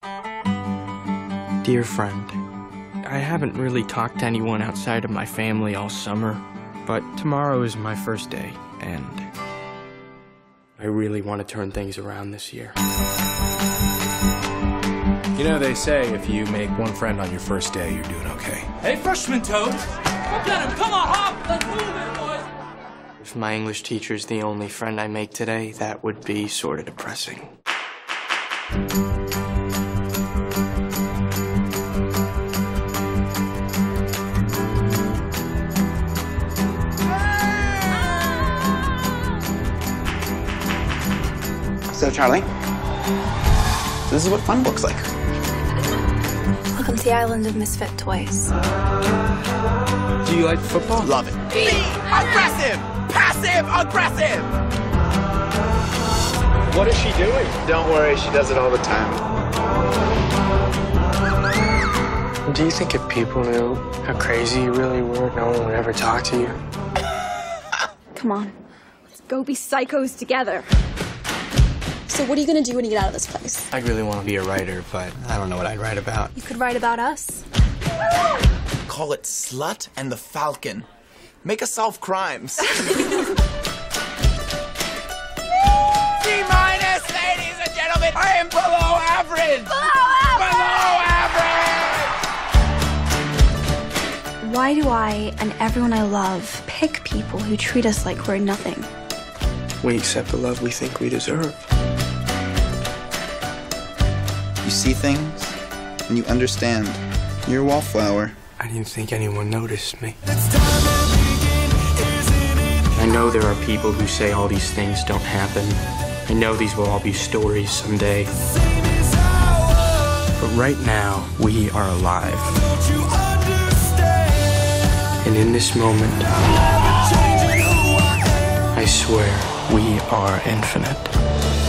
Dear friend, I haven't really talked to anyone outside of my family all summer, but tomorrow is my first day, and I really want to turn things around this year. You know, they say if you make one friend on your first day, you're doing okay. Hey, freshman Toad! Look at him! Come on, hop! Let's move it, boys! If my English teacher's the only friend I make today, that would be sort of depressing. So, Charlie, this is what fun looks like. Welcome to the island of misfit toys. Do you like football? Love it. Be aggressive! Passive aggressive! What is she doing? Don't worry, she does it all the time. Do you think if people knew how crazy you really were, no one would ever talk to you? Come on, let's go be psychos together. So what are you gonna do when you get out of this place? I really want to be a writer, but I don't know what I'd write about. You could write about us. Call it Slut and the Falcon. Make us solve crimes. C-, ladies and gentlemen. I am below average. Below average. Why do I and everyone I love pick people who treat us like we're nothing? We accept the love we think we deserve. You see things, and you understand. You're a wallflower. I didn't think anyone noticed me. I know there are people who say all these things don't happen. I know these will all be stories someday. But right now, we are alive. And in this moment, I swear we are infinite.